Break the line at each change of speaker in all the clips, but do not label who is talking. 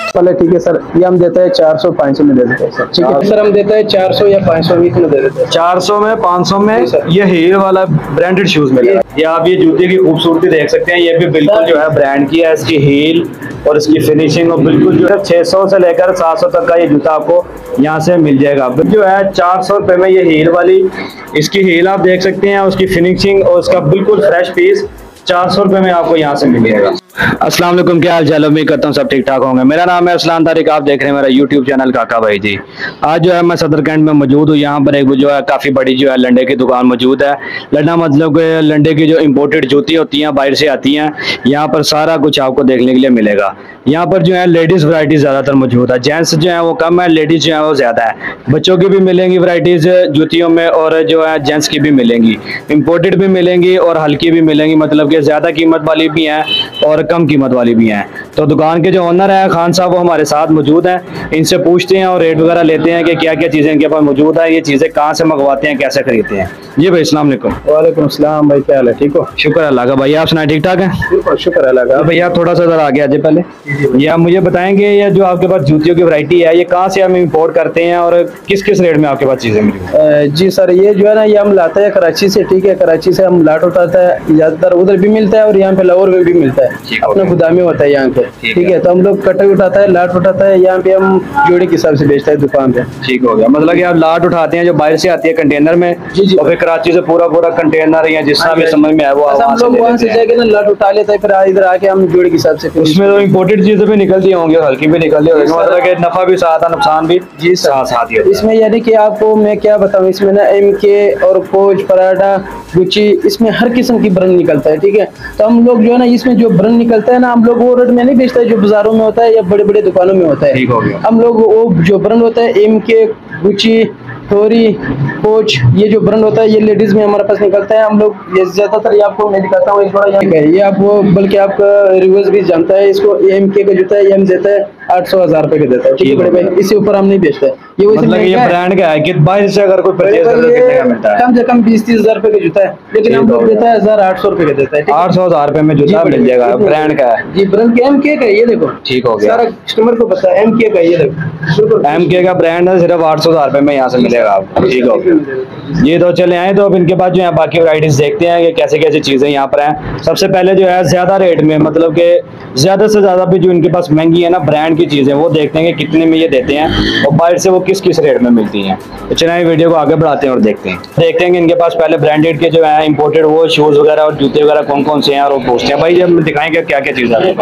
चले ठीक है सर, ये हम देते हैं 400-500 में दे देते हैं सर। ठीक है सर, हम देते हैं 400 या 500 में दे देते हैं।
400 में 500 में ये हील वाला ब्रांडेड शूज मिलेगा। ये आप ये जूते की खूबसूरती देख सकते हैं, ये भी बिल्कुल जो है ब्रांड की है। इसकी हील और इसकी फिनिशिंग और बिल्कुल जो है 600 से लेकर 700 तक का ये जूता आपको यहाँ से मिल जाएगा। जो है 400 रुपए में ये हील वाली, इसकी हील आप देख सकते हैं, उसकी फिनिशिंग और उसका बिल्कुल फ्रेश पीस 400 रुपए में आपको यहाँ से मिल जाएगा। अस्सलाम वालेकुम, क्या हाल चाल, उम्मीद करता हूँ सब ठीक ठाक होंगे। मेरा नाम है असलान तारिक, आप देख रहे हैं मेरा यूट्यूब चैनल काका भाई जी। आज जो है मैं सदर कैंट में मौजूद हूँ। यहाँ पर एक जो है काफ़ी बड़ी जो है लंडे की दुकान मौजूद है। लंडा मतलब लंडे की जो इम्पोर्टेड जूती होती हैं, बाहर से आती हैं, यहाँ पर सारा कुछ आपको देखने के लिए मिलेगा। यहाँ पर जो है लेडीज़ वैरायटी ज़्यादातर मौजूद है, जेंट्स जो है वो कम है, लेडीज़ जो है वो ज़्यादा है। बच्चों की भी मिलेंगी वैरायटीज़ जूतियों में और जो है जेंट्स की भी मिलेंगी, इम्पोर्टेड भी मिलेंगी और हल्की भी मिलेंगी, मतलब कि ज़्यादा कीमत वाली भी हैं और कम कीमत वाली भी हैं। तो दुकान के जो ओनर है खान साहब, वो हमारे साथ मौजूद हैं। इनसे पूछते हैं और रेट वगैरह लेते हैं कि क्या क्या चीज़ें इनके पास मौजूद है, ये चीज़ें कहाँ से मंगवाते हैं, कैसे खरीदते हैं। जी भाई अस्सलाम वालेकुम।
वालेकुम अस्सलाम भाई, क्या हाल है, ठीक हो?
शुक्र अल्लाह का। भाई आप सुनाए ठीक ठाक है?
बिल्कुल शुक्र अल्लाह का।
भैया थोड़ा सा जरा आगे आ जाए पहले, ये आप मुझे बताएंगे ये जो आपके पास जूतियों की वैरायटी है, ये कहाँ से हम इंपोर्ट करते हैं और किस किस रेट में आपके पास चीज़ें मिली?
जी सर, ये जो है ना, ये हम लाते हैं कराची से। ठीक है, कराची से हम लाट उठाता है, ज़्यादातर उधर भी मिलता है और यहाँ पे लाहौर में भी मिलता है, अपना गोदामी होता है यहाँ पे। ठीक है, तो हम लोग कटे उठाता है, लाट उठाता है, यहाँ पे हम जोड़े के हिसाब से बेचता है दुकान पे।
ठीक हो गया, मतलब कि आप लाट उठाते हैं जो बाहर से आती है कंटेनर में, जी और फिर कराची से पूरा कंटेनर या जिस तरह समझ में आया वो
हम लोग वहाँ से जाके ना लाट उठा लेते हैं, फिर इधर आके हम जोड़े के हिसाब से।
उसमें तो इम्पोर्टेड चीजें भी निकलती होंगी और हल्की भी निकलती होगी, मतलब कि नफा भी साथ है, नुकसान भी
जी साथ ही। इसमें यानी कि आपको मैं क्या बताऊँ, इसमें ना MK और कोच, पराडा, गुची, इसमें हर किस्म की ब्रांड निकलता है। ठीक है, तो हम लोग जो है ना, इसमें जो ब्रांड निकलता है ना, हम लोग वो रेट में नहीं बेचते जो बाजारों में होता है या बड़े बड़े दुकानों में होता है।
ठीक हो गया।
हम लोग वो जो ब्रांड होता है MK, गुची, टोरी, कोच, ये जो ब्रांड होता है ये लेडीज में हमारे पास निकलता है। हम लोग ये ज्यादातर ये आपको मैं दिखाता हूँ, ये आप वो बल्कि आपका रिवर्स भी जानता है इसको। MK का जूता है, ये हम देता है 800-1000 रुपए का देता है। ठीक है बड़े भाई, इससे ऊपर हम नहीं बेचते। ये
मतलब ये ब्रांड का है कि बाहर से अगर कोई परचेज करे तो कितने का मिलता है?
कम से कम 20-30 हजार रुपए का जूता है, लेकिन हम लोग देता है 1800 रुपए का देता है।
800-1000 रुपए में जूता मिल जाएगा, ब्रांड का है
जी, ब्रांड का MK का। ये देखो, ठीक हो गया, सारा कस्टमर को पता है MK का। ये देखो
MK का ब्रांड है, सिर्फ 800-1000 रुपए में यहाँ से मिलेगा आपको। ठीक हो गया, ये तो चले आए। तो अब इनके पास जो है बाकी वैरायटीज देखते हैं कि कैसे कैसे चीजें यहाँ पर हैं। सबसे पहले जो है ज्यादा रेट में, मतलब कि ज्यादा से ज्यादा भी जो इनके पास महंगी है ना ब्रांड की चीजें, वो देखते हैं कि कितने में ये देते हैं और बाहर से वो किस किस रेट में मिलती हैं। तो चलिए वीडियो को आगे बढ़ाते हैं और देखते हैं कि इनके पास पहले ब्रांडेड के जो है इम्पोर्टेड वो शूज वगैरह और जूते वगैरह कौन कौन से हैं और वो पूछते हैं। भाई जब दिखाएंगे क्या क्या चीज़ है आपके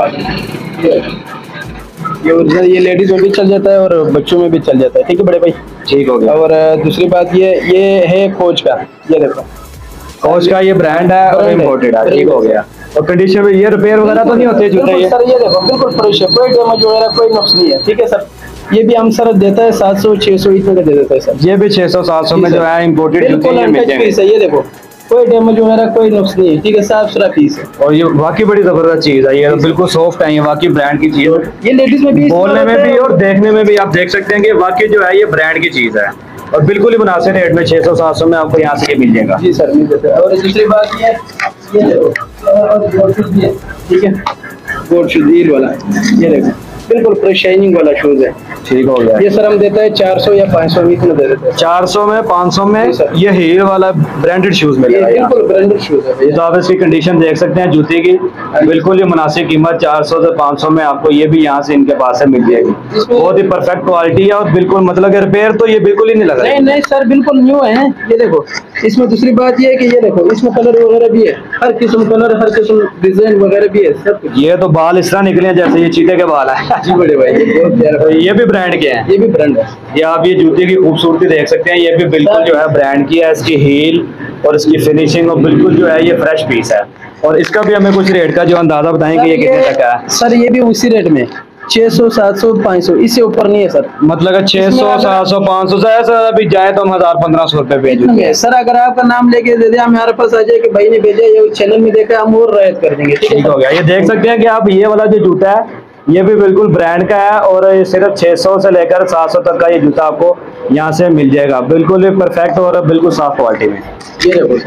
पास।
ये लेडीज में भी चल जाता है और बच्चों में भी चल जाता है। ठीक है बड़े भाई, ठीक हो गया। और दूसरी बात ये है कोच का। ये देखो
कोच का ये ब्रांड है और इम्पोर्टेड है। ठीक हो गया। और कंडीशन में ये रिपेयर वगैरह तो नहीं होते जूते?
सर ये देखो बिल्कुल फ्रेश है, कोई डैमेज वगैरह कोई नुक्स नहीं है। ठीक है सर, ये भी हम सर देता है 700-600 इतने का दे देता है सर।
ये भी 600-700 में जो है इम्पोर्टेड जूते मिल जाएंगे।
ये देखो कोई डैमेज वगैरह कोई नुक्स नहीं है। ठीक है, साफ सुथरा पीस है और
ये वाकई बड़ी जबरदस्त चीज है। ये बिल्कुल सॉफ्ट है, ये वाकई ब्रांड की चीज है।
ये लेडीज में भी,
बोलने में भी और देखने में भी आप देख सकते हैं कि वाकई जो है ये ब्रांड की चीज है और बिल्कुल ही मुनासिब रेट में 600-700 में आपको यहाँ से मिल जाएगा।
जी सर मिल जाता है। और दूसरी बात ये देखो, ठीक है, गोल्ड शूज वाला, ये देखो बिल्कुल फ्रेश शाइनिंग वाला शूज है।
ठीक हो गया।
ये सर हम देता है 400 या 500 में इतना दे देते हैं।
400 में 500 में ये हील वाला ब्रांडेड शूज मिलेगा,
बिल्कुल ब्रांडेड शूज है।
तो आप इसकी कंडीशन देख सकते हैं जूते की, बिल्कुल ही मुनासिब कीमत 400 से 500 में आपको ये भी यहाँ से इनके पास से मिल जाएगी। बहुत ही परफेक्ट क्वालिटी है और बिल्कुल मतलब रिपेयर तो ये बिल्कुल ही नहीं लगा।
नहीं सर, बिल्कुल न्यू है। ये देखो, इसमें दूसरी बात ये है कि ये देखो इसमें कलर वगैरह भी है, हर किस्म कलर, हर किस्म डिजाइन वगैरह भी है सब कुछ।
ये तो बाल इस तरह निकले जैसे ये चीते के बाल है।
जी बड़े भाई,
ये भी ब्रांड के हैं?
ये भी ब्रांड है।
ये आप ये जूते की खूबसूरती देख सकते हैं, ये भी बिल्कुल जो है ब्रांड की है। इसकी हील और इसकी फिनिशिंग और बिल्कुल जो है ये फ्रेश पीस है। और इसका भी हमें कुछ रेट का जो अंदाजा बताएंगे ये कितने तक है?
सर ये भी उसी रेट में 600, 700, 500, इससे ऊपर नहीं है सर।
मतलब 600, 700, 500 से ऐसा अभी जाए तो हम 1000-1500 रुपए भेजेंगे
सर। अगर आपका नाम लेके दे दे, हमारे पास आ जाए कि भाई ने भेजा, ये चैनल में देखा, हम और रायत कर देंगे।
ठीक हो गया। ये देख सकते हैं कि आप ये वाला जो जूता है ये भी बिल्कुल ब्रांड का है और सिर्फ 600 से लेकर 700 तक का ये जूता आपको यहाँ से मिल जाएगा, बिल्कुल ही परफेक्ट और बिल्कुल साफ क्वालिटी में।
ये देखो सर,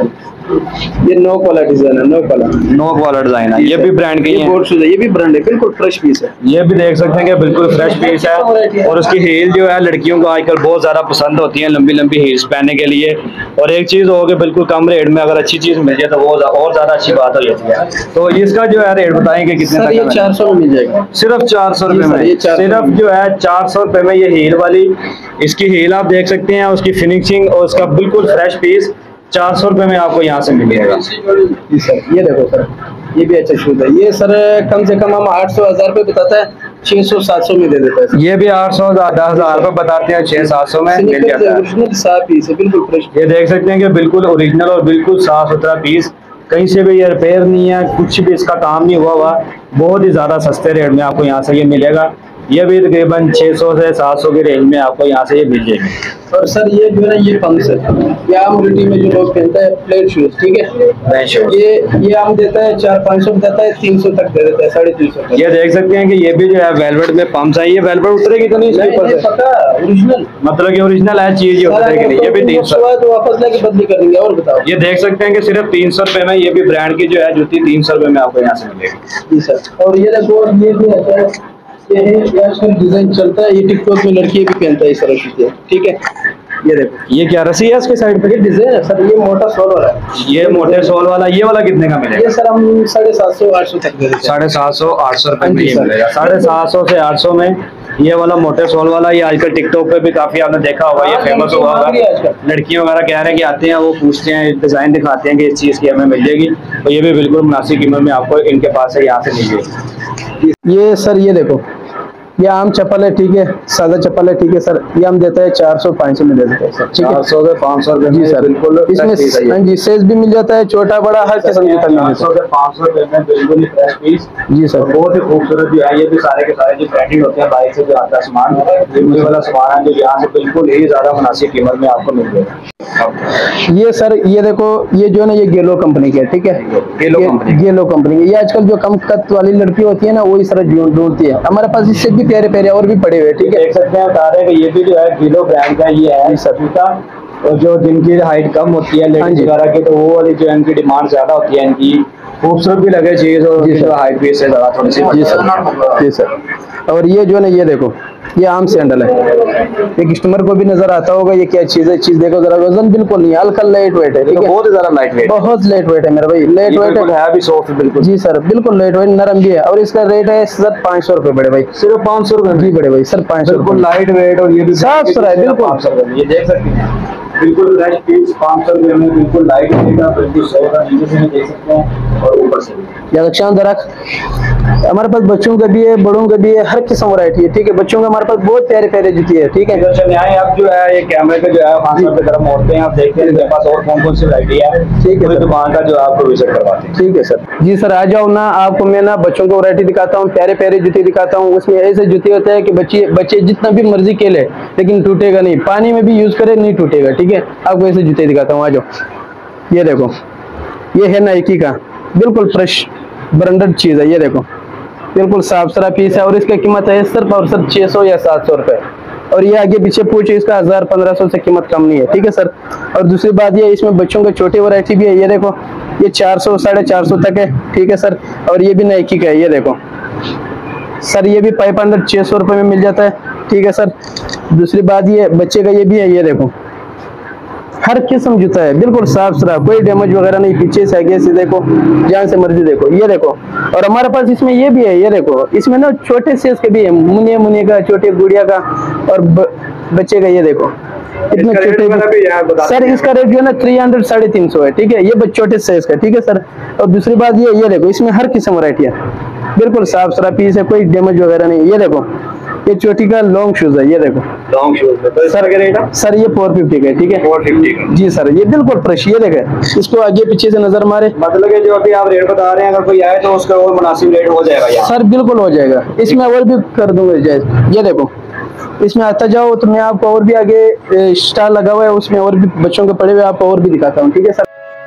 ये नोक वाला डिजाइन है,
नोक वाला डिजाइन है, ये भी ब्रांड की
ये
है।
बोट शूज है, ये भी ब्रांड है, बिल्कुल फ्रेश पीस है।
ये भी देख सकते हैं कि बिल्कुल फ्रेश पीस है और उसकी हील जो है लड़कियों को आजकल बहुत ज्यादा पसंद होती है, लंबी लंबी हील्स पहनने के लिए। और एक चीज हो गई बिल्कुल कम रेट में अगर अच्छी चीज मिल जाए तो वो और ज्यादा अच्छी बात हो जाती है। तो इसका जो है रेट बताएंगे कितने
सर
तक
ये
है?
400 में मिल जाएगा,
सिर्फ 400 रुपए में।
ये 400
सिर्फ जो है 400 रुपए में ये हील वाली, इसकी हील आप देख सकते हैं, उसकी फिनिशिंग और उसका बिल्कुल फ्रेश पीस 400 रुपए में आपको यहाँ से मिलेगा।
जी सर। ये देखो सर, ये भी अच्छा शूज है। ये सर कम से कम हम 800-1000 रुपए बताता है, 600-700 में दे देता है सर।
ये भी 800-10,000 रुपए बताते हैं, 600-700 में मिल जाता है।
ओरिजिनल साफ पीस है, बिल्कुल फ्रेश।
ये देख सकते हैं कि बिल्कुल ओरिजिनल और बिल्कुल साफ सुथरा पीस, कहीं से भी ये रिपेयर नहीं है, कुछ भी इसका काम नहीं हुआ, बहुत ही ज्यादा सस्ते रेट में आपको यहाँ से ये मिलेगा। ये भी तकरीबन 600 से 700 की रेंज में आपको यहाँ से ये मिल जाएगी।
और सर ये जो है ना, ये पंक्स है, ये आम रिटी में जो लोग पहनते हैं, प्लेट शूज, ठीक है। ये आम देता है 400-500 बताता है, 300 तक दे देता है, 350।
ये देख सकते हैं कि ये भी जो है वेलवेट में पंप्स है, ये वेलवेट उतरेगी तो नहीं इसके ऊपर से?
पक्का ओरिजिनल,
मतलब कि ओरिजिनल है चीज, ये उतरेगी नहीं। ये भी 300
तो वापस लेके बदली कर देंगे। और बताओ,
ये देख सकते हैं कि सिर्फ 300 रुपए में ये भी ब्रांड की जो है जूती 300 रुपए में आपको यहाँ से मिलेगी।
जी सर। और ये देखो, ये भी अच्छा है, ये है, ये आजकल डिजाइन चलता है, ये टिकटॉक में लड़कियां भी पहनता है इस तरह की, ठीक है। ये देखो,
ये क्या रस्सी है इसके साइड पे?
ये डिजाइन है सर, ये मोटा सोल वाला है।
ये मोटे सोल वाला, ये वाला कितने का मिलेगा?
ये सर हम 750-800 तक दे देते हैं।
750-800 रुपए में
हाँ जी
ये
सर।
मिलेगा। 750 से 800 में ये वाला मोटे सोल वाला। ये आजकल टिकटॉक पे भी काफी आपने देखा होगा, ये
हाँ,
फेमस हुआ होगा।
लड़कियां आजकल।
लड़कियों वगैरह कह रहे हैं कि आते हैं, वो पूछते हैं, डिजाइन दिखाते हैं कि इस चीज की हमें मिल जाएगी, तो ये भी बिल्कुल मुनासिब कीमत में आपको इनके पास से यहाँ से मिल जाएगी।
ये सर, ये देखो, ये आम चप्पल है, ठीक है, सादा चप्पल है, ठीक है सर। ये हम देता है 400-500 में दे देते हैं सर, ठीक है।
400 से 500 रुपए
जी
में
सर,
बिल्कुल
इसमें हाँ जी साइज भी मिल जाता है, छोटा बड़ा हर किस्म का मिल जाता
400 से 500 रुपए में बिल्कुल फ्रेश पीस।
है। जी सर।
बहुत ही खूबसूरत जो है, ये भी सारे के सारे जो ब्रांडेड होते हैं, बाइक से जो आता है सामान, ये वाला सामान है जो यहाँ से बिल्कुल ही ज्यादा मुनासिब कीमत में आपको मिल जाएगा।
ये सर, ये देखो, ये जो है ना, ये गेलो कंपनी के, ठीक है। गेलो कंपनी के, ये आजकल जो कम कद वाली लड़की होती है ना, वो इस तरह ढूंढती है। हमारे पास इससे भी प्यारे प्यारे और भी पड़े हुए, ठीक है।
देख सकते हैं सारे कि ये भी जो है गेलो ब्रांड का ये है सभी का। और जो जिनकी हाइट कम होती है लेडीज वगैरह की, तो वो वाली जो है इनकी डिमांड ज्यादा होती है, इनकी खूबसूरत भी लगे चीज और जो हाइट भी इससे ज्यादा थोड़ी सी।
जी सर, जी सर। और ये जो है ना, ये देखो, ये आम सैंडल है। एक कस्टमर को भी नजर आता होगा ये क्या चीज है। चीज देखो जरा, वजन बिल्कुल नहीं, हल्का लाइट वेट है, ठीक है।
बहुत ही ज्यादा लाइट वेट,
बहुत लाइट वेट है मेरा भाई, लाइट वेट
है अभी सॉफ्ट बिल्कुल।
जी सर, बिल्कुल लाइट वेट, नरम भी है। और इसका रेट है सर 500 रुपए बड़े भाई,
सिर्फ 500 रुपए।
जी बड़े भाई सर, 500
बिल्कुल लाइट वेट और ये भी
साफ सुथरा है बिल्कुल।
500 रुपए में ये देख सकते हैं, बिल्कुल फ्रेश पीस 500 रुपए में, बिल्कुल लाइट वेट का, बिल्कुल सॉफ्ट है, नीचे से देख सकते हैं और ऊपर से हमारे पास बच्चों का भी है, बड़ों का भी है, हर किस्म वैरायटी है, ठीक है। बच्चों का हमारे पास बहुत प्यारे प्यारे जूती है, ठीक है। इधर चले आए आप, जो है ये कैमरे पे जो है खान साहब की तरफ मोड़ते हैं, आप देखते हैं मेरे पास और कौन कौन सी वैरायटी है,
ठीक है।
पूरी दुकान का जो है आपको विजिट करवाते हैं।
ठीक है सर। जी सर, आ जाओ ना, आपको मैं ना बच्चों को वैरायटी दिखाता हूँ, प्यारे प्यारे जूते दिखाता हूँ। उसमें ऐसे जूते होते हैं कि बच्चे जितना भी मर्जी खेले लेकिन टूटेगा नहीं, पानी में भी यूज करे नहीं टूटेगा, ठीक है। आपको ऐसे जूते दिखाता हूँ, आ जाओ। ये देखो, ये है नाइकी का, बिल्कुल फ्रेश ब्रांडेड चीज है। ये देखो, बिल्कुल साफ सुथरा पीस है और इसका कीमत है सिर्फ और सिर्फ 600 या 700 रुपए। और ये आगे पीछे पूछे, इसका 1000-1500 से कीमत कम नहीं है, ठीक है सर। और दूसरी बात ये, इसमें बच्चों के छोटे वैरायटी भी है। ये देखो, ये 400 450 तक है, ठीक है सर। और ये भी नाइकी का है, ये देखो सर, ये भी 500 600 रुपए में मिल जाता है, ठीक है सर। दूसरी बात ये, बच्चे का ये भी है, ये देखो, हर किस्म जूता है, बिल्कुल साफ सुथरा, कोई डैमेज वगैरह नहीं, पीछे से आगे से देखो, जहाँ से मर्जी देखो। ये देखो, और हमारे पास इसमें ये भी है, ये देखो, इसमें ना छोटे साइज के भी है, मुनिया का, छोटे गुड़िया का और बच्चे का। ये देखो, इतने छोटे सर, इसका रेट जो है ना 300 350 है, ठीक है। ये छोटे साइज का, ठीक है सर। और दूसरी बात ये देखो, इसमें हर किस्म वैरायटी है, बिल्कुल साफ सुथरा पीस है, कोई डैमेज वगैरह नहीं। ये देखो, ये चोटी का लॉन्ग शूज है, ये देखो
लॉन्ग शूज है, तो
सर क्या रेट है सर? ये 450 का, ठीक है,
450 का।
जी सर, ये बिल्कुल फ्रेश। ये देखें, इसको आगे पीछे से नजर मारे,
मतलब कि जो अभी आप रेट बता रहे हैं, अगर कोई आए तो उसका और मुनासिब रेट हो जाएगा यार?
सर बिल्कुल हो जाएगा, इसमें और भी कर दूंगा जायज। ये देखो, इसमें आता जाओ तो मैं आपको और भी आगे स्टार लगा हुआ है, उसमें और भी बच्चों के पड़े हुए आपको और भी दिखाता हूँ, ठीक है सर।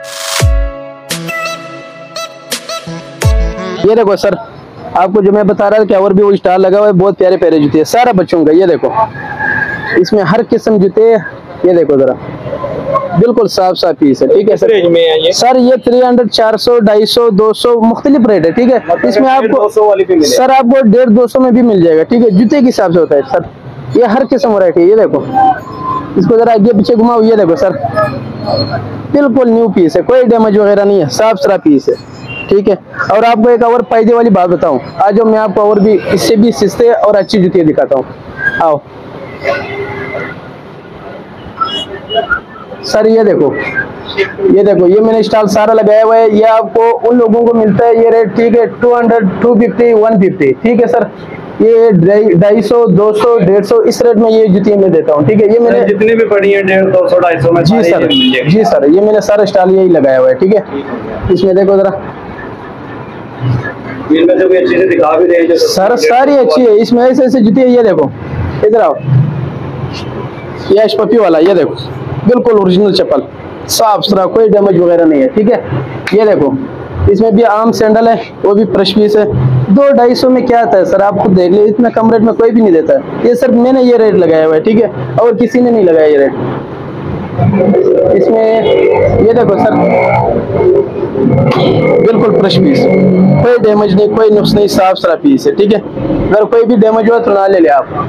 ये देखो सर, आपको जो मैं बता रहा था कि और भी वो स्टार लगा हुआ है, बहुत प्यारे प्यारे जूते हैं, सारा बच्चों का। ये देखो, इसमें हर किस्म जूते, ये देखो जरा, बिल्कुल साफ साफ पीस है, ठीक है सर।
रेंज में है ये
सर ये 300, 400, 250, 200 मुख्तलिफ रेट है, ठीक है। इसमें आपको
200 वाली भी मिले
सर आपको 150, 200 में भी मिल जाएगा, ठीक है। जूते के हिसाब से होता है सर, ये हर किस्म वैरायटी है। ये देखो, इसको जरा आगे पीछे घुमाओ, ये देखो सर, बिल्कुल न्यू पीस है, कोई डैमेज वगैरह नहीं है, साफ सुथरा पीस है, ठीक है। और आपको एक और फायदे वाली बात बताऊं, आज मैं आपको और भी इससे भी सस्ते और अच्छी जूतियां दिखाता हूँ। आओ सर, ये देखो, ये देखो, ये मैंने स्टॉल सारा लगाया हुआ है। ये आपको उन लोगों को मिलता है ये रेट, ठीक है, 200, 250, 150, ठीक है सर। ये 250, 200, 150 इस रेट में ये जुतियां मैं देता हूँ, ठीक है। ये मैंने
जितनी भी पड़ी है 150, 200, 250 में
जी सर, जी सर, ये मैंने सारा स्टॉल यही लगाया हुआ है, ठीक है। इसमें देखो जरा,
इनमें से कोई अच्छी से दिखा भी दे
सर, सारी अच्छी है। इसमें ऐसे ऐसे जुतियां, ये देखो, इधर आओ, ये एश पपी वाला, ये देखो, बिल्कुल ओरिजिनल चप्पल, साफ सुथरा, कोई डैमेज वगैरह नहीं है, ठीक है। ये देखो, इसमें भी आम सैंडल है, वो भी फ्रेश पीस है। 200-250 में क्या आता है सर, आप खुद देख लीजिए, इतना कम रेट में कोई भी नहीं देता है। ये सर मैंने ये रेट लगाया हुआ है, ठीक है, और किसी ने नहीं लगाया ये रेट। इसमें ये देखो सर, बिल्कुल फ्रेश पीस, कोई डैमेज नहीं, कोई नुक्स नहीं, साफ सुथरा पीस है, ठीक है। अगर कोई भी डैमेज हुआ तो ना ले आप।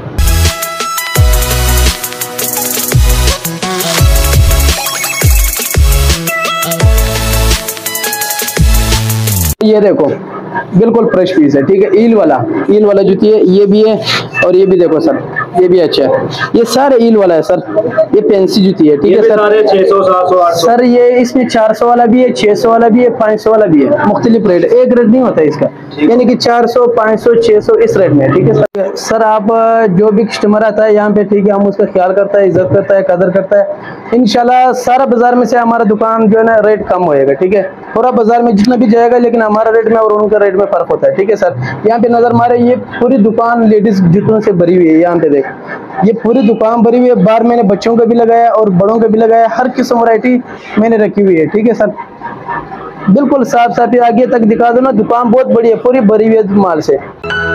ये देखो, बिल्कुल फ्रेश पीस है, ठीक है। ईल वाला जूती है, ये भी है, और ये भी देखो सर, ये भी अच्छा है। ये सारे ईल वाला है सर, ये फैंसी जूती है, ठीक है सर।
600, 700, 800
सर, ये इसमें 400 वाला भी है, 600 वाला भी है, 500 वाला भी है, मुख्तलिफ रेट, एक रेट नहीं होता है इसका, यानी कि 400, 500, 600 इस रेट में, ठीक है सर। सर आप जो भी कस्टमर आता है यहाँ पे, ठीक है, हम उसका ख्याल करता है, इज्जत करता है, कदर करता है। इंशाल्लाह सारा बाजार में से हमारा दुकान जो है ना रेट कम होएगा, ठीक है। पूरा बाजार में जितना भी जाएगा, लेकिन हमारा रेट में और उनका रेट में फर्क होता है, ठीक है सर। यहाँ पे नजर मारे, ये पूरी दुकान लेडीज जूतों से भरी हुई है। यहाँ पे देख, ये पूरी दुकान भरी हुई है। बाहर मैंने बच्चों का भी लगाया और बड़ों का भी लगाया, हर किस्म वैरायटी मैंने रखी हुई है, ठीक है सर। बिल्कुल साफ साफ, आगे तक दिखा दो ना, दुकान बहुत बड़ी है, पूरी भरी हुई है माल से।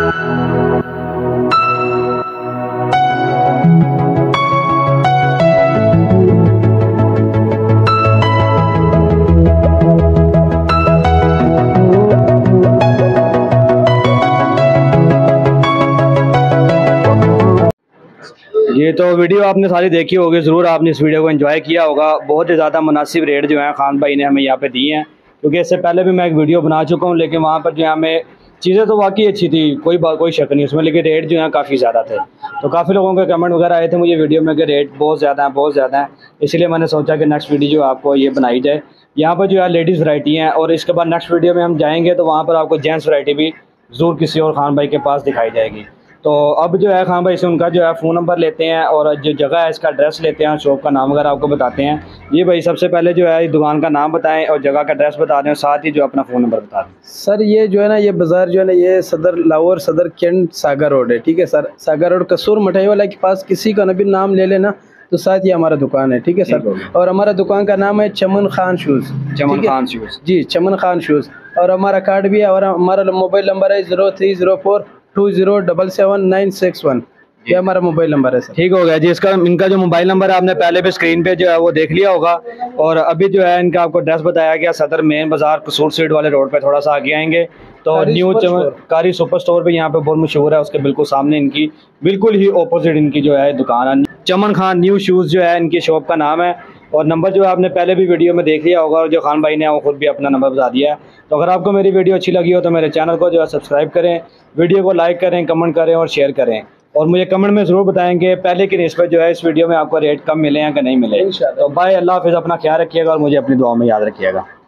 ये तो वीडियो आपने सारी देखी होगी, ज़रूर आपने इस वीडियो को एंजॉय किया होगा। बहुत ही ज़्यादा मुनासिब रेट जो है खान भाई ने हमें यहाँ पे दिए हैं, क्योंकि इससे पहले भी मैं एक वीडियो बना चुका हूँ, लेकिन वहाँ पर जो है हमें चीज़ें तो वाकई अच्छी थी, कोई शक नहीं उसमें, लेकिन रेट जो है काफ़ी ज़्यादा थे। तो काफ़ी लोगों के कमेंट वगैरह आए थे मुझे वीडियो में कि रेट बहुत ज़्यादा है, इसलिए मैंने सोचा कि नेक्स्ट वीडियो जो आपको ये बनाई जाए। यहाँ पर जो है लेडीज़ वैरायटी हैं, और इसके बाद नेक्स्ट वीडियो में हम जाएँगे तो वहाँ पर आपको जेंट्स वैरायटी भी ज़रूर किसी और खान भाई के पास दिखाई जाएगी। तो अब जो है खान भाई से उनका जो है फ़ोन नंबर लेते हैं, और जो जगह है इसका एड्रेस लेते हैं, शॉप का नाम वगैरह आपको बताते हैं। ये भाई सबसे पहले जो है दुकान का नाम बताएं और जगह का एड्रेस बता दें, और साथ ही जो अपना फ़ोन नंबर बता दें।
सर ये जो है ना, ये बाज़ार जो है ना, ये लाहौर सदर कैंट सागर रोड है, ठीक है सर। सागर रोड कसूर मिठाई वाला के पास किसी का भी नाम ले लेना तो साथ ही हमारा दुकान है, ठीक है सर। और हमारा दुकान का नाम है चमन खान शूज़,
चमन खान शूज़,
जी चमन खान शूज़। और हमारा कार्ड भी है, और हमारा मोबाइल नंबर है 030420779161। ये हमारा मोबाइल नंबर है सर।
ठीक हो गया जी। इनका जो मोबाइल नंबर है आपने पहले भी स्क्रीन पे जो है वो देख लिया होगा, और अभी जो है इनका आपको एड्रेस बताया गया सदर मेन बाजार कसूर स्ट्रीट वाले रोड पे, थोड़ा सा आगे आएंगे तो न्यू कारी सुपर स्टोर पे यहाँ पे बहुत मशहूर है, उसके बिल्कुल सामने इनकी बिल्कुल ही ऑपोजिट इनकी जो है दुकान है। चमन खान न्यू शूज़ जो है इनकी शॉप का नाम है, और नंबर जो है आपने पहले भी वीडियो में देख लिया होगा, और जो खान भाई ने वो खुद भी अपना नंबर बता दिया है। तो अगर आपको मेरी वीडियो अच्छी लगी हो तो मेरे चैनल को जो है सब्सक्राइब करें, वीडियो को लाइक करें, कमेंट करें और शेयर करें, और मुझे कमेंट में ज़रूर बताएंगे पहले की निस्बत जो है इस वीडियो में आपको रेट कम मिले हैं कि नहीं मिले। तो बाय, अल्लाह हाफ़िज़, अपना ख्याल रखिएगा और मुझे अपनी दुआ में याद रखिएगा।